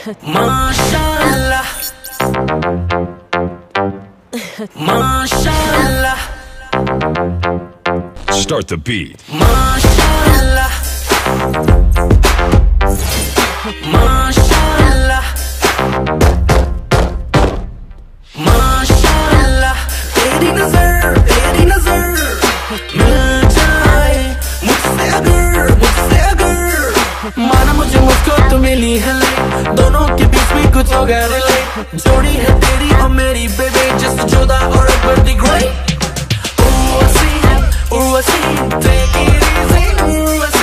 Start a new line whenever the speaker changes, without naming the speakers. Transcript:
माशाअल्लाह माशाअल्लाह
Start the beat.
माशाअल्लाह माशाअल्लाह माशाअल्लाह तेरी नजर मिल जाए मुझसे अगर माना मुझे मुझको तो मिली है लाइट, दोनों के बीच में कुछ हो गया रिलेट, जोड़ी है तेरी और मेरी बेबी जस्ट जुदा और Akbar the great. Take it easy,